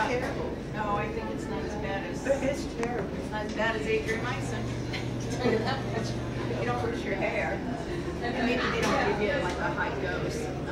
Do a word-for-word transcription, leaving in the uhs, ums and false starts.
not, terrible. no, I think it's not as bad as, It's terrible. it's not as bad as adriamycin. You don't lose your hair. And maybe they don't give you like a high dose.